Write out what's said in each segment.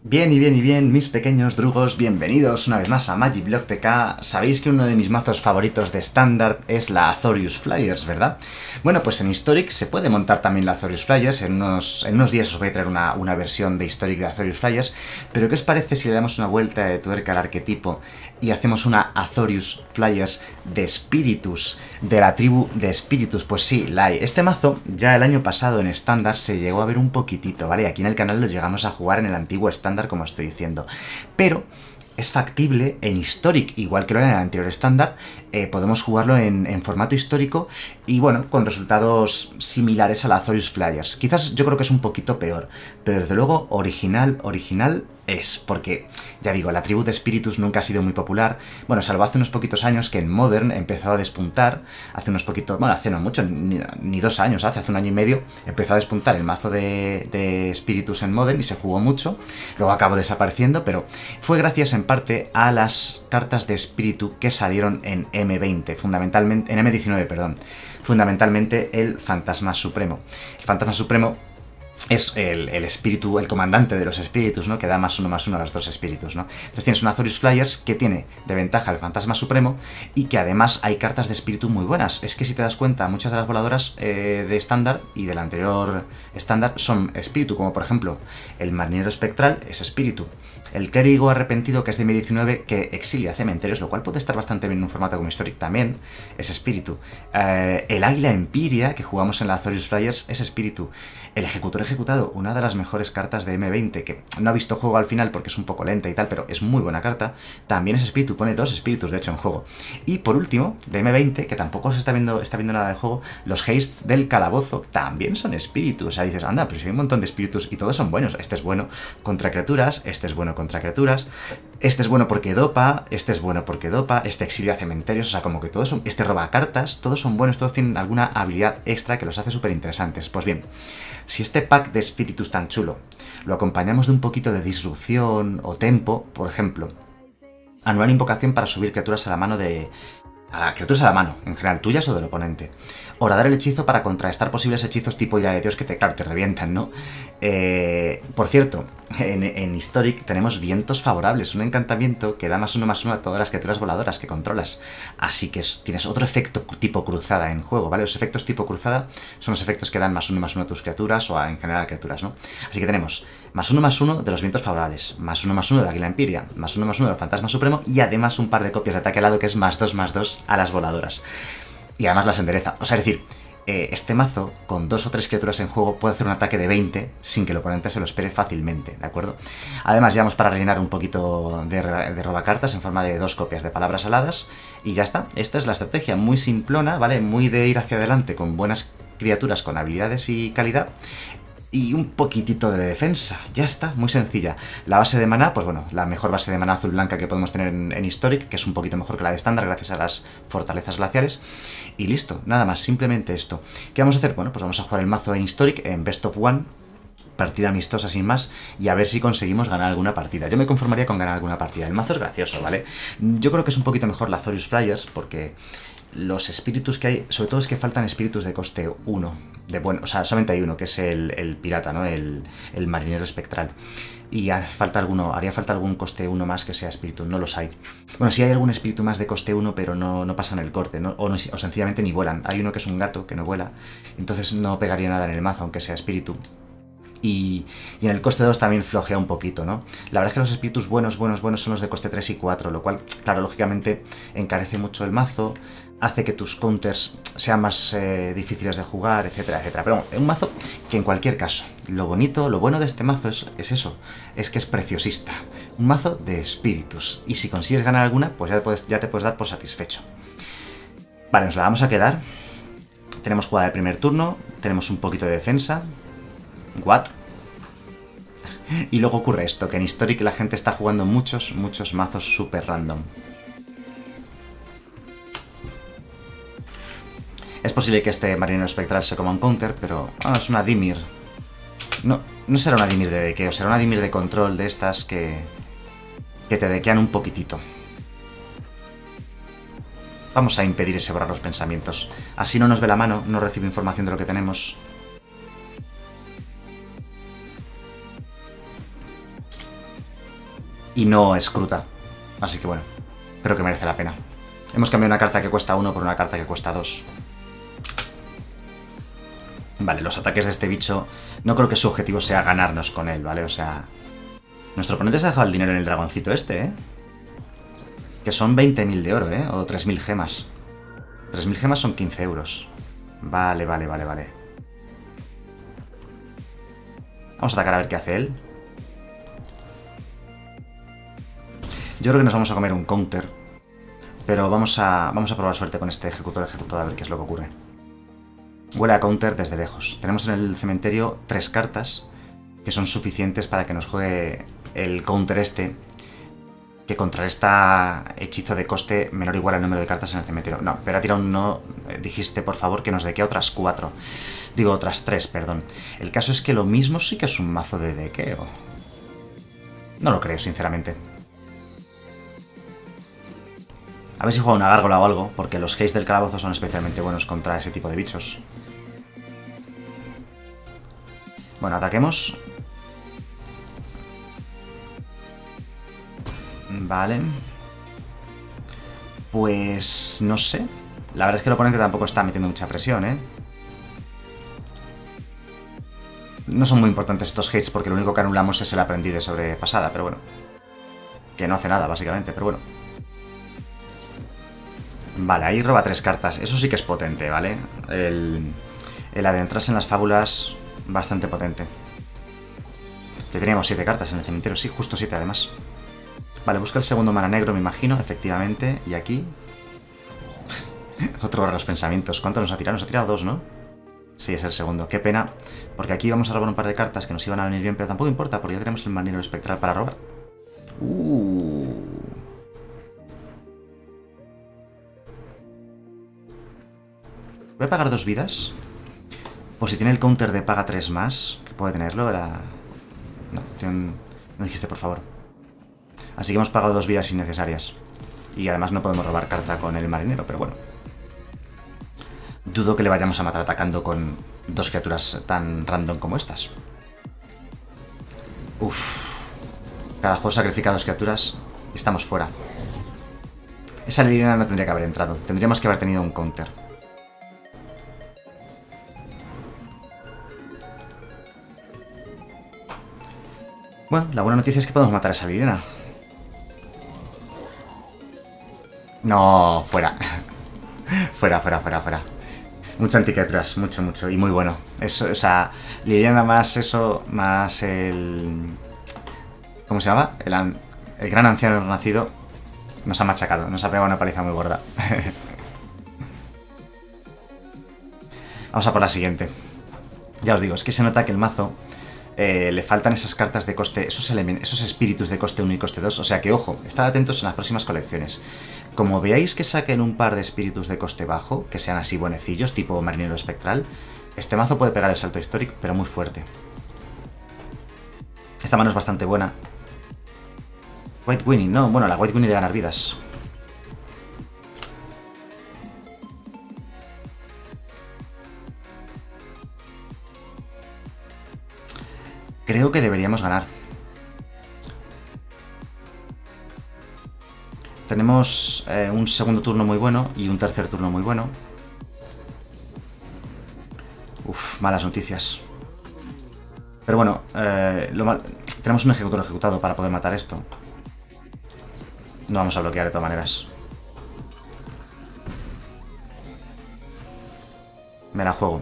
Bien y bien, mis pequeños drugos, bienvenidos una vez más a Magic Block TK. Sabéis que uno de mis mazos favoritos de Standard es la Azorius Flyers, ¿verdad? Bueno, pues en Historic se puede montar también la Azorius Flyers, en unos días os voy a traer una versión de Historic de Azorius Flyers, pero ¿qué os parece si le damos una vuelta de tuerca al arquetipo y hacemos una Azorius Flyers de Spiritus, de la tribu de Spiritus? Pues sí, la hay. Este mazo ya el año pasado en Standard se llegó a ver un poquitito, ¿vale? Aquí en el canal lo llegamos a jugar en el antiguo Standard, como estoy diciendo, pero es factible en Historic, igual que lo era en el anterior estándar. Podemos jugarlo en formato histórico y bueno, con resultados similares a la Azorius Flyers. Quizás yo creo que es un poquito peor, pero desde luego original es, porque, ya digo, la tribu de Spiritus nunca ha sido muy popular. Bueno, salvo hace unos poquitos años que en Modern empezó a despuntar, hace unos poquitos, bueno, hace no mucho, ni 2 años, hace un año y medio, empezó a despuntar el mazo de Spiritus en Modern y se jugó mucho, luego acabó desapareciendo, pero fue gracias en parte a las cartas de espíritu que salieron en M20, fundamentalmente, en M19, perdón, fundamentalmente el Fantasma Supremo. El Fantasma Supremo es el espíritu, el comandante de los espíritus, ¿no? Que da +1/+1 a los dos espíritus, ¿no? Entonces tienes una Azorius Flyers que tiene de ventaja el Fantasma Supremo y que además hay cartas de espíritu muy buenas. Es que si te das cuenta, muchas de las voladoras de estándar y del anterior estándar son espíritu, como por ejemplo el Marinero Espectral es espíritu. El Clérigo Arrepentido, que es de M19, que exilia cementerios, lo cual puede estar bastante bien en un formato como Historic también, es espíritu. El Águila Empiria, que jugamos en la Azorius Flyers, es espíritu. El Ejecutor Ejecutado, una de las mejores cartas de M20, que no ha visto juego al final porque es un poco lenta y tal, pero es muy buena carta, también es espíritu, pone 2 espíritus de hecho en juego. Y por último, de M20, que tampoco se está viendo nada de juego, los Hastes del Calabozo también son espíritus. O sea, dices, anda, pero si hay un montón de espíritus y todos son buenos. Este es bueno contra criaturas, este es bueno contra criaturas, este es bueno porque dopa, este es bueno porque dopa, este exilia cementerios, o sea, como que todos son, este roba cartas, todos son buenos, todos tienen alguna habilidad extra que los hace súper interesantes. Pues bien, si este pack de espíritus tan chulo lo acompañamos de un poquito de disrupción o tempo, por ejemplo, anular invocación para subir criaturas a la mano criaturas a la mano, en general tuyas o del oponente. Horadar el hechizo para contrarrestar posibles hechizos tipo ira de Dios que claro, te revientan, ¿no? Por cierto, en Historic tenemos vientos favorables, un encantamiento que da +1/+1 a todas las criaturas voladoras que controlas. Así que tienes otro efecto tipo cruzada en juego, ¿vale? Los efectos tipo cruzada son los efectos que dan +1/+1 a tus criaturas o en general a criaturas, ¿no? Así que tenemos +1/+1 de los vientos favorables, +1/+1 de la Águila Empiria, +1/+1 del Fantasma Supremo y además un par de copias de ataque alado que es +2/+2 a las voladoras. Y además las endereza. O sea, es decir, este mazo, con 2 o 3 criaturas en juego, puede hacer un ataque de 20 sin que el oponente se lo espere fácilmente, ¿de acuerdo? Además, llevamos para rellenar un poquito de robacartas en forma de 2 copias de palabras aladas. Y ya está. Esta es la estrategia, muy simplona, ¿vale? Muy de ir hacia adelante con buenas criaturas, con habilidades y calidad. Y un poquitito de defensa, ya está, muy sencilla. La base de maná, pues bueno, la mejor base de maná azul-blanca que podemos tener en Historic, que es un poquito mejor que la de estándar gracias a las fortalezas glaciares. Y listo, nada más, simplemente esto. ¿Qué vamos a hacer? Bueno, pues vamos a jugar el mazo en Historic, en Best of One, partida amistosa sin más, y a ver si conseguimos ganar alguna partida. Yo me conformaría con ganar alguna partida. El mazo es gracioso, ¿vale? Yo creo que es un poquito mejor la Azorius Flyers, porque los espíritus que hay, sobre todo es que faltan espíritus de coste 1, o sea, solamente hay uno, que es el pirata, ¿no? El marinero espectral. Y haría falta algún coste 1 más que sea espíritu, no los hay. Bueno, sí hay algún espíritu más de coste 1, pero no pasan el corte, ¿no? O sencillamente ni vuelan. Hay uno que es un gato, que no vuela, entonces no pegaría nada en el mazo, aunque sea espíritu. Y en el coste 2 también flojea un poquito, ¿no? La verdad es que los espíritus buenos son los de coste 3 y 4, lo cual, claro, lógicamente encarece mucho el mazo, hace que tus counters sean más difíciles de jugar, etcétera, etcétera. Pero bueno, un mazo que en cualquier caso, lo bueno de este mazo es eso, es que es preciosista. Un mazo de espíritus. Y si consigues ganar alguna, pues ya te puedes dar por satisfecho. Vale, nos la vamos a quedar. Tenemos jugada de primer turno, tenemos un poquito de defensa. ¿What? Y luego ocurre esto, que en Historic la gente está jugando muchos mazos súper random. Es posible que este Marinero Espectral se coma un counter, pero es una Dimir. No será una Dimir de dequeo, será una Dimir de control de estas que te dequean un poquitito. Vamos a impedir ese borrar los pensamientos. Así no nos ve la mano, no recibe información de lo que tenemos. y no escruta. Así que bueno, creo que merece la pena. Hemos cambiado una carta que cuesta 1 por una carta que cuesta 2. Vale, los ataques de este bicho, no creo que su objetivo sea ganarnos con él, ¿vale? O sea, nuestro oponente se ha dejado el dinero en el dragoncito este, ¿eh? Que son 20.000 de oro, ¿eh? O 3.000 gemas. 3.000 gemas son 15 euros. Vale, vale, vale, vale. Vamos a atacar a ver qué hace él. Yo creo que nos vamos a comer un counter. Pero vamos a probar suerte con este ejecutor a ver qué es lo que ocurre. Huele a counter desde lejos. Tenemos en el cementerio 3 cartas que son suficientes para que nos juegue el counter este, que contrarresta hechizo de coste menor o igual al número de cartas en el cementerio. No, pero ha tirado un no. Dijiste, por favor, que nos dequea otras 4. Digo, otras 3, perdón. El caso es que lo mismo sí que es un mazo de dequeo. No lo creo, sinceramente. A ver si juega una gárgola o algo, porque los haste del calabozo son especialmente buenos contra ese tipo de bichos. Bueno, ataquemos. Vale. Pues no sé. La verdad es que el oponente tampoco está metiendo mucha presión, ¿eh? No son muy importantes estos hates porque lo único que anulamos es el aprendiz de sobrepasada, pero bueno. Que no hace nada, básicamente, pero bueno. Vale, ahí roba 3 cartas. Eso sí que es potente, ¿vale? El adentrarse en las fábulas, bastante potente. Que teníamos 7 cartas en el cementerio, sí, justo 7 además. Vale, busca el segundo mana negro, me imagino, efectivamente. Y aquí... Otro barra los pensamientos. ¿Cuánto nos ha tirado? Nos ha tirado 2, ¿no? Sí, es el segundo. Qué pena, porque aquí vamos a robar un par de cartas que nos iban a venir bien, pero tampoco importa, porque ya tenemos el marinero espectral para robar. Voy a pagar 2 vidas. Por si tiene el counter de paga 3 más, que puede tenerlo, era... No, no dijiste, por favor. Así que hemos pagado 2 vidas innecesarias. Y además no podemos robar carta con el marinero, pero bueno. Dudo que le vayamos a matar atacando con 2 criaturas tan random como estas. Uff. Cada juego sacrifica 2 criaturas y estamos fuera. Esa liliana no tendría que haber entrado. Tendríamos que haber tenido un counter. Bueno, la buena noticia es que podemos matar a esa liliana. No, fuera. Fuera, fuera, fuera, fuera. Mucho anticriaturas, mucho, mucho. Y muy bueno. Eso, o sea, liliana más eso, más el... ¿Cómo se llama? El gran anciano renacido nos ha machacado, nos ha pegado una paliza muy gorda. Vamos a por la siguiente. Ya os digo, es que se nota que el mazo le faltan esas cartas de coste, esos espíritus de coste 1 y coste 2. O sea que, ojo, estad atentos en las próximas colecciones. Como veáis que saquen un par de espíritus de coste bajo, que sean así buenecillos, tipo marinero espectral, este mazo puede pegar el salto histórico, pero muy fuerte. Esta mano es bastante buena. White Winnie, no, bueno, la White Winnie de ganar vidas. Creo que deberíamos ganar. Tenemos un segundo turno muy bueno y un tercer turno muy bueno. Uf, malas noticias. Pero bueno, tenemos un ejecutor ejecutado para poder matar esto. No vamos a bloquear de todas maneras. Me la juego.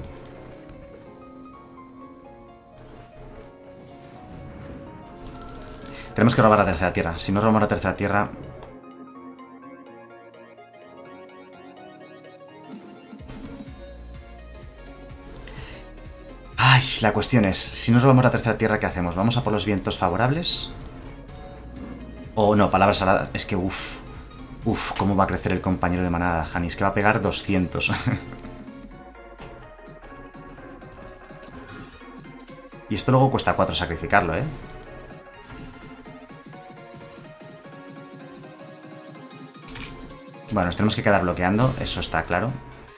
Tenemos que robar la tercera tierra. Si no robamos la tercera tierra... Ay, la cuestión es, si no robamos la tercera tierra, ¿qué hacemos? ¿Vamos a por los vientos favorables? O no, palabras saladas. Es que uff. Uff, cómo va a crecer el compañero de manada, Hani. Es que va a pegar 200. Y esto luego cuesta 4 sacrificarlo, ¿eh? Bueno, nos tenemos que quedar bloqueando, eso está claro.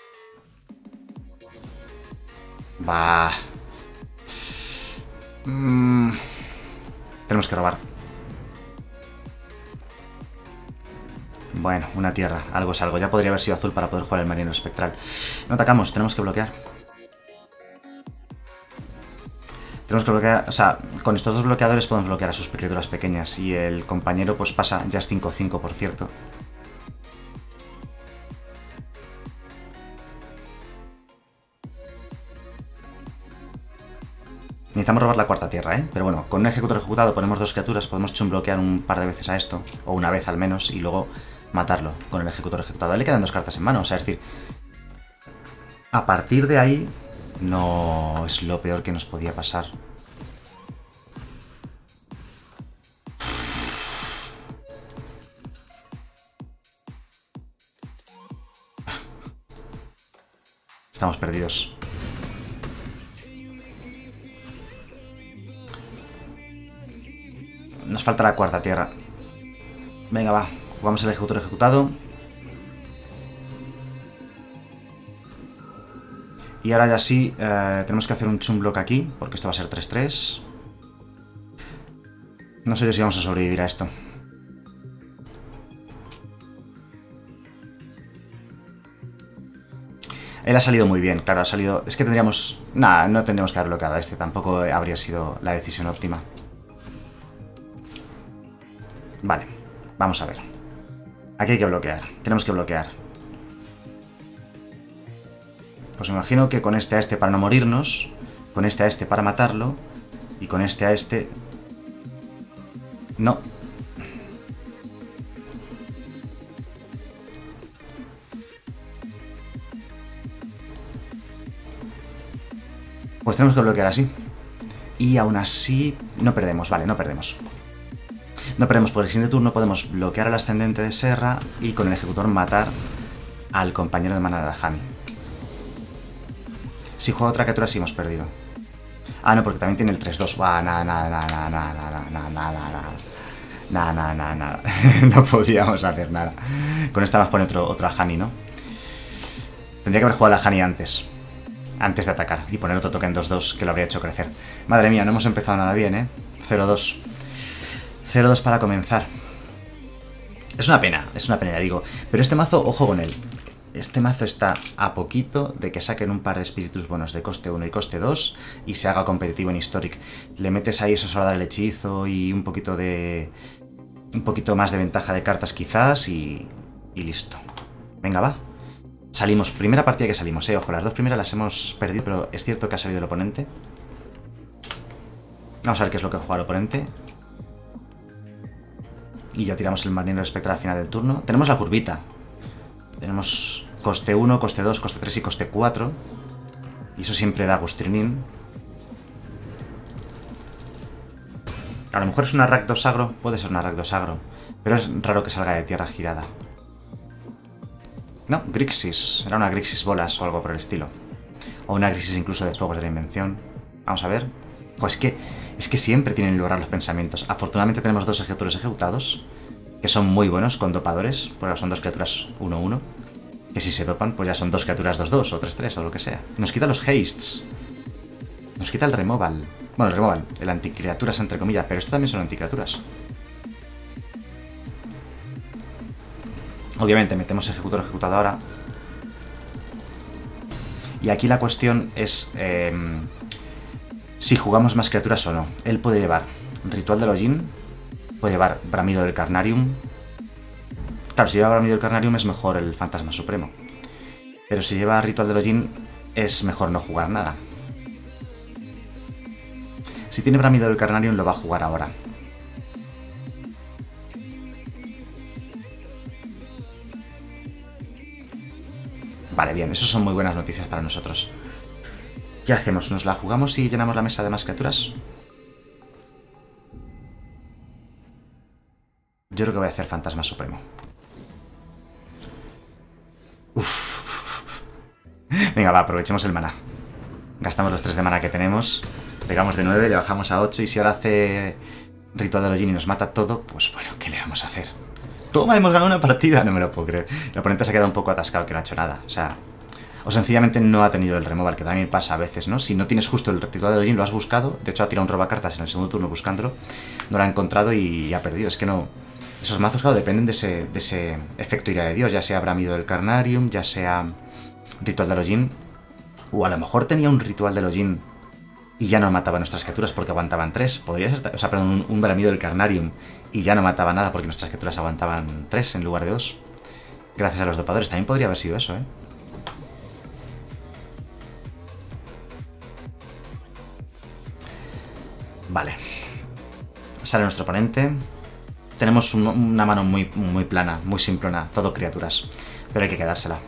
Va. Tenemos que robar. Bueno, una tierra, algo es algo. Ya podría haber sido azul para poder jugar el marino espectral. No atacamos, tenemos que bloquear. Tenemos que bloquear, o sea, con estos dos bloqueadores podemos bloquear a sus criaturas pequeñas. Y el compañero pues pasa, ya es 5-5 por cierto. Necesitamos robar la cuarta tierra, ¿eh? Pero bueno, con un ejecutor ejecutado ponemos dos criaturas, podemos chunbloquear un par de veces a esto, o una vez al menos, y luego matarlo con el ejecutor ejecutado. A él le quedan dos cartas en mano, o sea, es decir, a partir de ahí no es lo peor que nos podía pasar. Estamos perdidos. Nos falta la cuarta tierra. Venga, va. Jugamos el ejecutor ejecutado. Y ahora ya sí, tenemos que hacer un chunblock aquí, porque esto va a ser 3-3. No sé yo si vamos a sobrevivir a esto. Él ha salido muy bien, claro, ha salido... Es que tendríamos... Nada, no tendríamos que haber bloqueado a este, tampoco habría sido la decisión óptima. Vale, vamos a ver. Aquí hay que bloquear, tenemos que bloquear. Pues me imagino que con este a este para no morirnos, con este a este para matarlo, y con este a este... No. Pues tenemos que bloquear así. Y aún así no perdemos, vale, no perdemos. No perdemos, por el siguiente turno podemos bloquear al ascendente de Serra y con el ejecutor matar al compañero de mana de Dajami. Si juega otra criatura sí hemos perdido. Ah, no, porque también tiene el 3-2. Nada. No podíamos hacer nada. Con esta más pone otra Hani, ¿no? Tendría que haber jugado la Hani antes de atacar y poner otro token 2-2 que lo habría hecho crecer. Madre mía, no hemos empezado nada bien, ¿eh? 0-2. 0-2 para comenzar. Es una pena, ya digo. Pero este mazo, ojo con él. Este mazo está a poquito de que saquen un par de espíritus buenos de coste 1 y coste 2 y se haga competitivo en Historic. Le metes ahí eso, solo dar el hechizo y un poquito más de ventaja de cartas quizás y listo. Venga, va. Salimos, primera partida que salimos, ojo, las dos primeras las hemos perdido, pero es cierto que ha salido el oponente. Vamos a ver qué es lo que juega el oponente. Y ya tiramos el marino espectral al final del turno. Tenemos la curvita. Tenemos coste 1, coste 2, coste 3 y coste 4. Y eso siempre da gustrinín. A lo mejor es una Rakdos agro. Puede ser una Rakdos agro. Pero es raro que salga de tierra girada. No, Grixis. Era una Grixis bolas o algo por el estilo. O una Grixis incluso de fuegos de la invención. Vamos a ver. Pues es que siempre tienen lugar los pensamientos. Afortunadamente tenemos dos ejecutores ejecutados, que son muy buenos con dopadores, porque son dos criaturas 1-1, que si se dopan, pues ya son dos criaturas 2-2 o 3-3 o lo que sea. Nos quita los hastes. Nos quita el removal. Bueno, el removal, el anticriaturas entre comillas, pero esto también son anticriaturas. Obviamente metemos ejecutor ejecutado ahora. Y aquí la cuestión es... si jugamos más criaturas o no. Él puede llevar Ritual del Hollín, puede llevar Bramido del Carnarium. Claro, si lleva Bramido del Carnarium es mejor el Fantasma Supremo. Pero si lleva Ritual del Hollín es mejor no jugar nada. Si tiene Bramido del Carnarium lo va a jugar ahora. Vale, bien, eso son muy buenas noticias para nosotros. ¿Qué hacemos? ¿Nos la jugamos y llenamos la mesa de más criaturas? Yo creo que voy a hacer Fantasma Supremo. Uf. Venga, va, aprovechemos el maná. Gastamos los 3 de maná que tenemos. Pegamos de 9, le bajamos a 8. Y si ahora hace Ritual del Hollín y nos mata todo, pues bueno, ¿qué le vamos a hacer? ¡Toma, hemos ganado una partida! No me lo puedo creer. El oponente se ha quedado un poco atascado, que no ha hecho nada. O sea... O sencillamente no ha tenido el removal, que también pasa a veces, ¿no? Si no tienes justo el Ritual del Hollín, lo has buscado. De hecho, ha tirado un robacartas en el segundo turno buscándolo. No lo ha encontrado y ha perdido. Es que no... Esos mazos, claro, dependen de ese efecto ira de Dios, ya sea Bramido del Carnarium, ya sea Ritual de Lojin, o a lo mejor tenía un Ritual de Lojin y ya no mataba nuestras criaturas porque aguantaban 3. Podría ser, o sea, perdón, un Bramido del Carnarium y ya no mataba nada porque nuestras criaturas aguantaban 3 en lugar de 2. Gracias a los dopadores, también podría haber sido eso, ¿eh? Vale. Sale nuestro oponente. Tenemos una mano muy plana, muy simplona, todo criaturas. Pero hay que quedársela.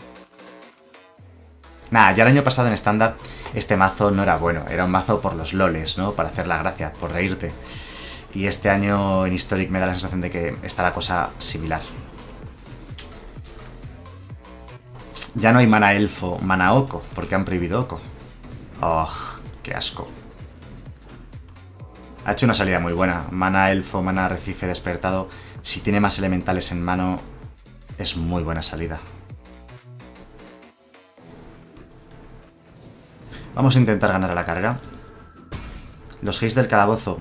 Nada, ya el año pasado en estándar este mazo no era bueno. Era un mazo por los loles, ¿no? Para hacer la gracia, por reírte. Y este año en Historic me da la sensación de que está la cosa similar. Ya no hay mana elfo, mana oco, porque han prohibido oco. ¡Oh, qué asco! Ha hecho una salida muy buena. Mana elfo, mana arrecife despertado. Si tiene más elementales en mano, es muy buena salida. Vamos a intentar ganar a la carrera. Los haste del calabozo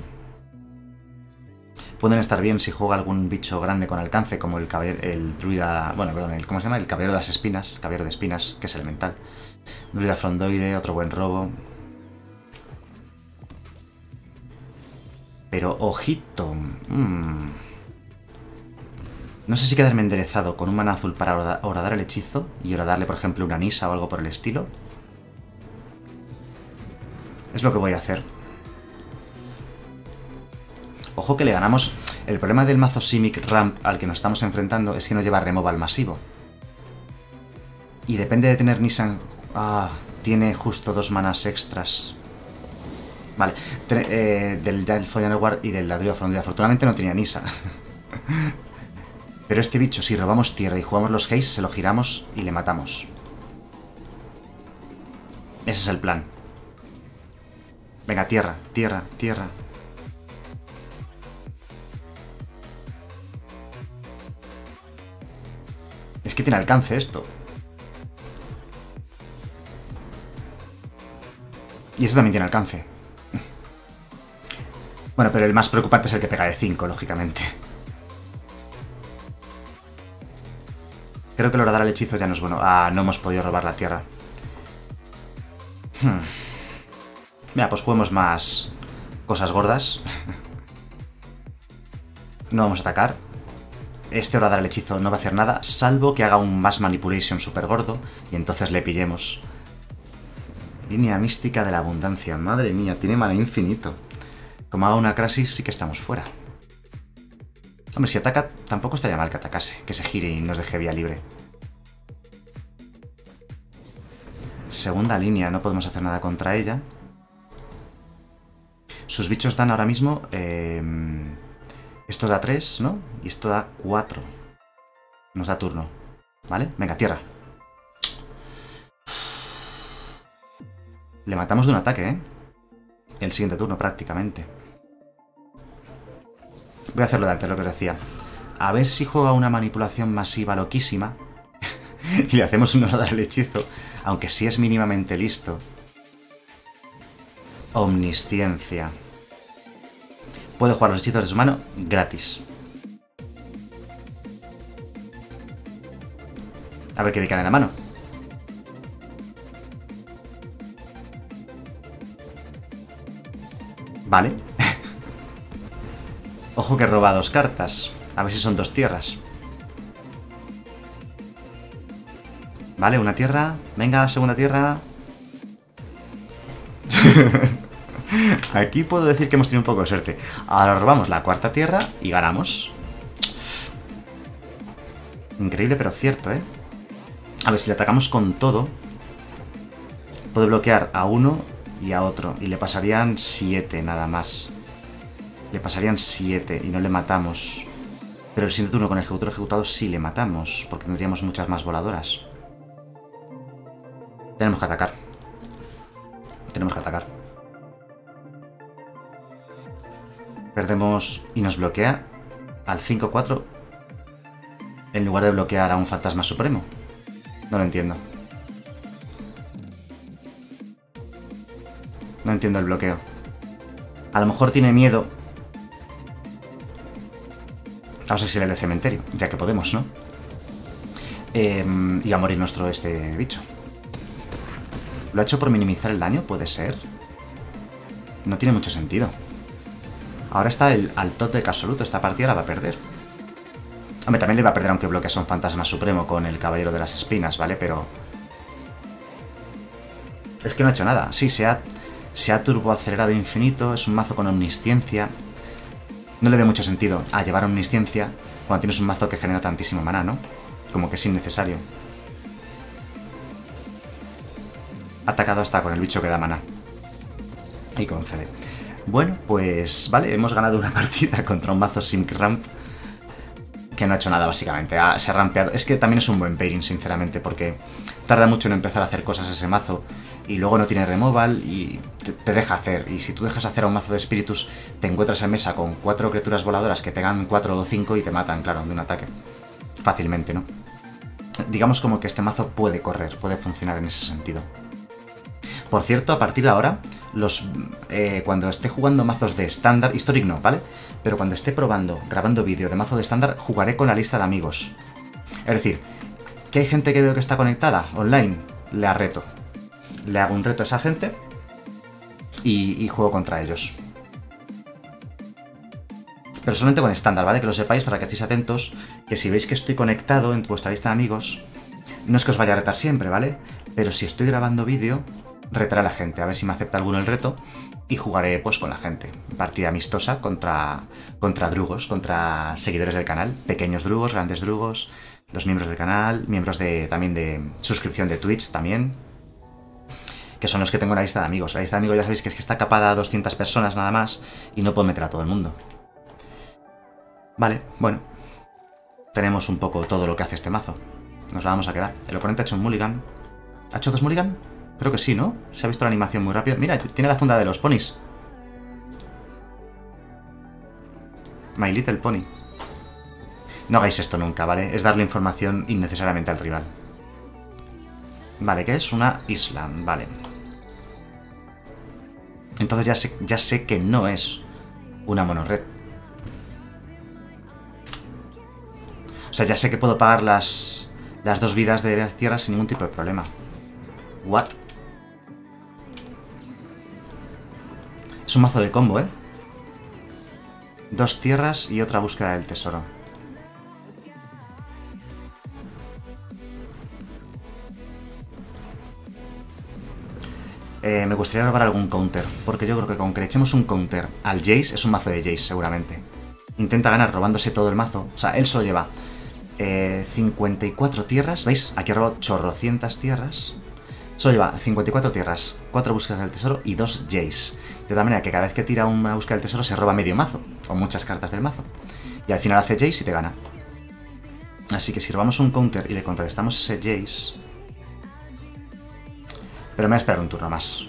pueden estar bien si juega algún bicho grande con alcance, como el druida... Bueno, perdón, ¿cómo se llama? El caballero de las espinas. El caballero de espinas, que es elemental. Druida frondoide, otro buen robo. Pero, ojito. No sé si quedarme enderezado con un mana azul para horadar el hechizo y horadarle, por ejemplo, una Nisa o algo por el estilo. Es lo que voy a hacer. Ojo que le ganamos. El problema del mazo Simic Ramp al que nos estamos enfrentando es que no lleva removal masivo. Y depende de tener Nisa... tiene justo 2 manas extras. Vale, del Elfo Guard y del Ladrillo Afrodita. Afortunadamente no tenía Nisa. Pero este bicho, si robamos tierra y jugamos los haste, se lo giramos y le matamos. Ese es el plan. Venga, tierra, tierra, tierra. Es que tiene alcance esto. Y esto también tiene alcance. Bueno, pero el más preocupante es el que pega de 5, lógicamente. Creo que el horadar al hechizo ya no es bueno. No hemos podido robar la tierra. Mira, pues juguemos más cosas gordas. No vamos a atacar. Este horadar al hechizo no va a hacer nada, salvo que haga un Mass Manipulation súper gordo y entonces le pillemos. Línea mística de la abundancia. Madre mía, tiene mana infinito. Como haga una Crasis, sí que estamos fuera. Hombre, si ataca, tampoco estaría mal que atacase. Que se gire y nos deje vía libre. Segunda línea, no podemos hacer nada contra ella. Sus bichos dan ahora mismo... esto da 3, ¿no? Y esto da 4. Nos da turno. ¿Vale? Venga, tierra. Le matamos de un ataque, ¿eh? El siguiente turno, prácticamente. Voy a hacerlo de antes, lo que os decía. A ver si juega una manipulación masiva loquísima. Y le hacemos un horadar al hechizo. Aunque sí es mínimamente listo. Omnisciencia. Puede jugar los hechizos de su mano gratis. A ver qué le queda en la mano. Vale. Ojo que roba 2 cartas. A ver si son 2 tierras. Vale, una tierra. Venga, segunda tierra. Aquí puedo decir que hemos tenido un poco de suerte. Ahora robamos la 4ª tierra y ganamos. Increíble, pero cierto, ¿eh? A ver, si le atacamos con todo, puede bloquear a uno y a otro. Y le pasarían 7 nada más. Le pasarían 7 y no le matamos. Pero el siguiente turno con el ejecutor ejecutado sí le matamos, porque tendríamos muchas más voladoras. Tenemos que atacar. Tenemos que atacar. Perdemos y nos bloquea al 5-4 en lugar de bloquear a un fantasma supremo. No lo entiendo. No entiendo el bloqueo. A lo mejor tiene miedo Vamos a exiliar el cementerio, ya que podemos, ¿no? Y va a morir nuestro bicho. ¿Lo ha hecho por minimizar el daño? ¿Puede ser? No tiene mucho sentido. Ahora está al tope absoluto. Esta partida la va a perder. Hombre, también le va a perder aunque bloqueas a un fantasma supremo con el caballero de las espinas, ¿vale? Pero... es que no ha hecho nada. Sí, se ha turboacelerado infinito. Es un mazo con omnisciencia. No le ve mucho sentido a llevar omnisciencia cuando tienes un mazo que genera tantísimo maná, ¿no? Como que es innecesario. Ha atacado hasta con el bicho que da maná. Y concede. Bueno, pues vale, hemos ganado una partida contra un mazo Sync Ramp que no ha hecho nada básicamente, se ha rampeado. Es que también es un buen pairing, sinceramente, porque tarda mucho en empezar a hacer cosas ese mazo y luego no tiene removal y te deja hacer. Y si tú dejas hacer a un mazo de espíritus, te encuentras en mesa con 4 criaturas voladoras que pegan 4 o 5 y te matan, claro, de un ataque. Fácilmente, ¿no? Digamos como que este mazo puede correr, puede funcionar en ese sentido. Por cierto, a partir de ahora, cuando esté jugando mazos de estándar, Historic no, ¿vale? Pero cuando esté grabando vídeo de mazo de estándar, jugaré con la lista de amigos. Es decir, que hay gente que veo que está conectada online, le arreto. Le hago un reto a esa gente y juego contra ellos. Pero solamente con estándar, ¿vale? Que lo sepáis para que estéis atentos, que si veis que estoy conectado en vuestra lista de amigos, no es que os vaya a retar siempre, ¿vale? Pero si estoy grabando vídeo, retaré a la gente, a ver si me acepta alguno el reto y jugaré pues con la gente. Partida amistosa contra drugos, contra seguidores del canal, pequeños drugos, grandes drugos, los miembros del canal, miembros también de suscripción de Twitch también, que son los que tengo en la lista de amigos. La lista de amigos ya sabéis que es que está capada a 200 personas nada más y no puedo meter a todo el mundo. Vale, bueno, tenemos un poco todo lo que hace este mazo. Nos la vamos a quedar. El oponente ha hecho un mulligan. ¿Ha hecho 2 mulligan? Creo que sí, ¿no? Se ha visto la animación muy rápido. Mira, tiene la funda de los ponis. My Little Pony. No hagáis esto nunca, ¿vale? Es darle información innecesariamente al rival. Vale, ¿qué es? Una isla, vale. Entonces ya sé que no es una monored. O sea, ya sé que puedo pagar las 2 vidas de las tierras sin ningún tipo de problema. What? Es un mazo de combo, ¿eh? 2 tierras y otra búsqueda del tesoro. Me gustaría robar algún counter, porque yo creo que con que le echemos un counter al Jace, es un mazo de Jace seguramente. Intenta ganar robándose todo el mazo. O sea, él solo lleva 54 tierras. ¿Veis? Aquí ha robado chorrocientas tierras. Solo lleva 54 tierras, 4 búsquedas del tesoro y 2 Jace. De tal manera que cada vez que tira una búsqueda del tesoro se roba medio mazo, o muchas cartas del mazo. Y al final hace Jace y te gana. Así que si robamos un counter y le contrarrestamos ese Jace... Pero me voy a esperar un turno más.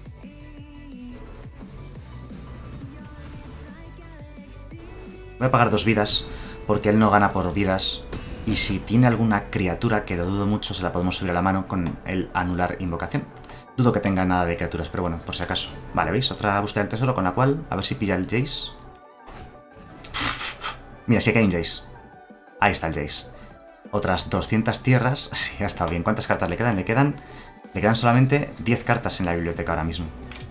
Voy a pagar 2 vidas, porque él no gana por vidas. Y si tiene alguna criatura, que lo dudo mucho, se la podemos subir a la mano con el anular invocación. Dudo que tenga nada de criaturas, pero bueno, por si acaso. Vale, ¿veis? Otra búsqueda del tesoro con la cual, a ver si pilla el Jace. Mira, sí que hay un Jace. Ahí está el Jace. Otras 200 tierras. Sí, ha estado bien. ¿Cuántas cartas le quedan? Le quedan solamente 10 cartas en la biblioteca ahora mismo.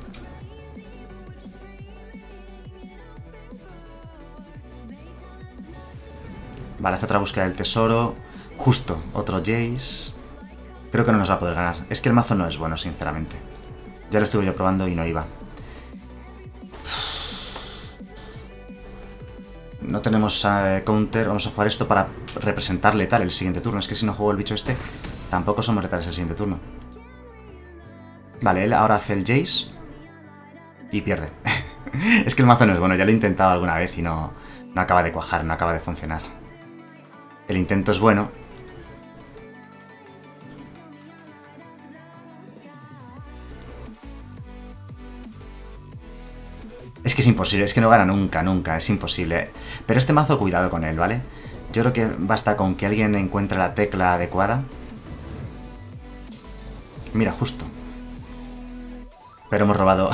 Vale, hace otra búsqueda del tesoro. Justo, otro Jace. Creo que no nos va a poder ganar. Es que el mazo no es bueno, sinceramente. Ya lo estuve yo probando y no iba. No tenemos counter. Vamos a jugar esto para representar letal el siguiente turno. Es que si no juego el bicho este, tampoco somos letales el siguiente turno. Vale, él ahora hace el Jace y pierde. Es que el mazo no es bueno. Ya lo he intentado alguna vez y no acaba de cuajar, no acaba de funcionar. El intento es bueno. Es que es imposible, es que no gana nunca, nunca, es imposible. Pero este mazo, cuidado con él, ¿vale? Yo creo que basta con que alguien encuentre la tecla adecuada. Mira, justo. Pero hemos robado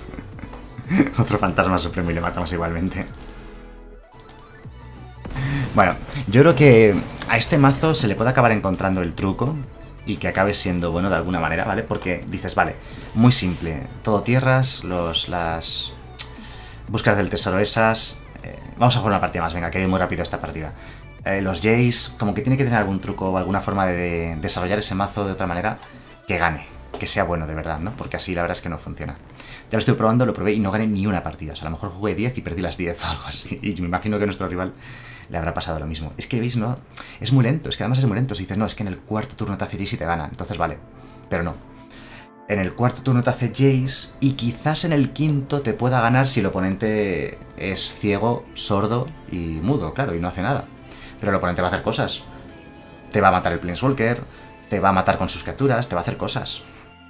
otro fantasma supremo y le matamos igualmente. Bueno, yo creo que a este mazo se le puede acabar encontrando el truco y que acabe siendo bueno de alguna manera, ¿vale? Porque dices, vale, muy simple, todo tierras, las búsquedas del tesoro esas... vamos a jugar una partida más, venga, que voy muy rápido esta partida. Los Jace, como que tiene que tener algún truco o alguna forma de desarrollar ese mazo de otra manera que gane, que sea bueno de verdad, ¿no? Porque así la verdad es que no funciona. Ya lo estoy probando, lo probé y no gané ni una partida. O sea, a lo mejor jugué 10 y perdí las 10 o algo así. Y me imagino que a nuestro rival le habrá pasado lo mismo. Es que, ¿veis? No, es muy lento, es que además es muy lento. Si dices, no, es que en el cuarto turno te hace Jace y te gana. Entonces vale, pero no. En el cuarto turno te hace Jace y quizás en el quinto te pueda ganar si el oponente es ciego, sordo y mudo, claro, y no hace nada. Pero el oponente va a hacer cosas. Te va a matar el Planeswalker, te va a matar con sus criaturas, te va a hacer cosas.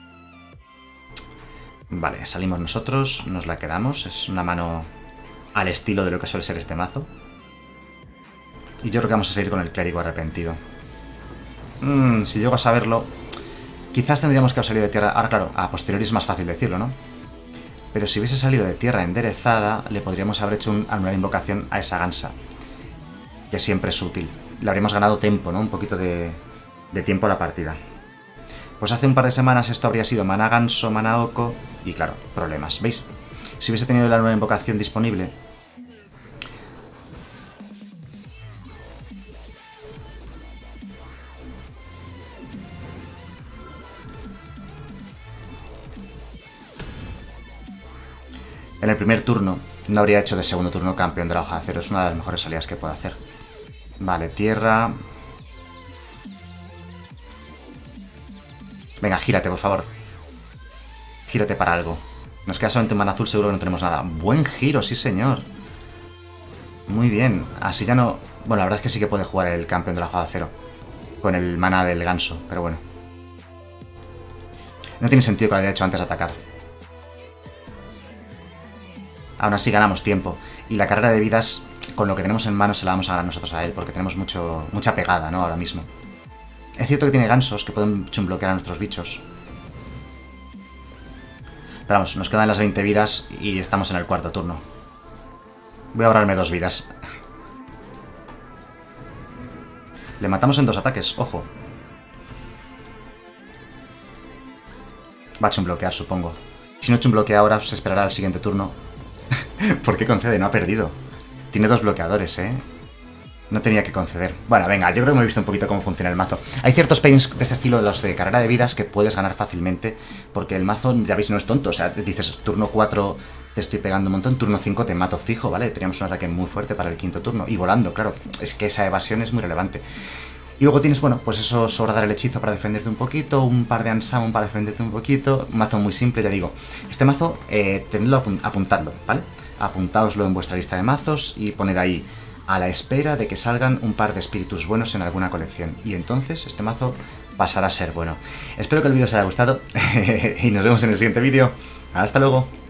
Vale, salimos nosotros, nos la quedamos. Es una mano al estilo de lo que suele ser este mazo. Y yo creo que vamos a seguir con el clérigo arrepentido. Si llego a saberlo, quizás tendríamos que haber salido de tierra... Ahora, claro, a posteriori es más fácil decirlo, ¿no? Pero si hubiese salido de tierra enderezada, le podríamos haber hecho anular invocación a esa gansa, que siempre es útil. Le habríamos ganado tiempo, ¿no? Un poquito de tiempo a la partida. Pues hace un par de semanas esto habría sido mana ganso, mana oco, y claro, problemas. ¿Veis? Si hubiese tenido la nueva invocación disponible... En el primer turno no habría hecho de segundo turno campeón de la hoja de acero. Es una de las mejores salidas que puedo hacer. Vale, tierra... Venga, gírate, por favor. Gírate para algo. Nos queda solamente un mana azul, seguro que no tenemos nada. Buen giro, sí señor. Muy bien. Así ya no... Bueno, la verdad es que sí que puede jugar el campeón de la hoja de acero con el mana del ganso, pero bueno. No tiene sentido que lo haya hecho antes de atacar. Aún así ganamos tiempo. Y la carrera de vidas, con lo que tenemos en mano, se la vamos a ganar nosotros a él, porque tenemos mucha pegada, ¿no? Ahora mismo. Es cierto que tiene gansos que pueden bloquear a nuestros bichos. Pero vamos, nos quedan las 20 vidas y estamos en el cuarto turno. Voy a ahorrarme 2 vidas. Le matamos en 2 ataques, ojo. Va a bloquear, supongo. Si no bloquea ahora, se esperará al siguiente turno. ¿Por qué concede? No ha perdido. Tiene 2 bloqueadores, ¿eh? No tenía que conceder. Bueno, venga, yo creo que hemos visto un poquito cómo funciona el mazo. Hay ciertos pairings de este estilo, los de carrera de vidas, que puedes ganar fácilmente, porque el mazo, ya veis, no es tonto. O sea, dices, turno 4 te estoy pegando un montón, turno 5 te mato fijo, ¿vale? Teníamos un ataque muy fuerte para el quinto turno. Y volando, claro. Es que esa evasión es muy relevante. Y luego tienes, bueno, pues eso sobra dar el hechizo para defenderte un poquito, un par de Unsummon para defenderte un poquito. Un mazo muy simple, ya digo. Este mazo, tenedlo, apuntadlo, ¿vale? Apuntaoslo en vuestra lista de mazos y poned ahí a la espera de que salgan un par de espíritus buenos en alguna colección. Y entonces este mazo pasará a ser bueno. Espero que el vídeo os haya gustado y nos vemos en el siguiente vídeo. ¡Hasta luego!